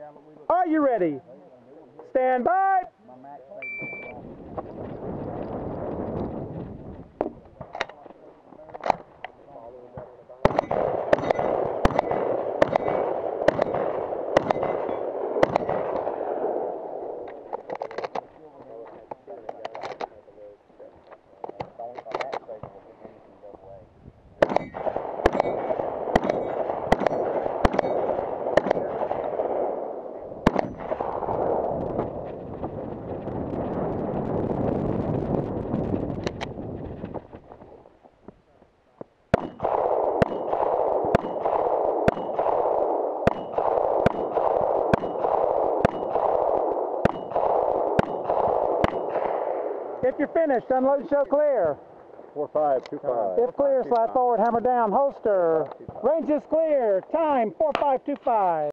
Are you ready? Stand by. If you're finished, unload, show clear. 4525. If clear, slide forward, hammer down, holster. Range is clear. Time 4525.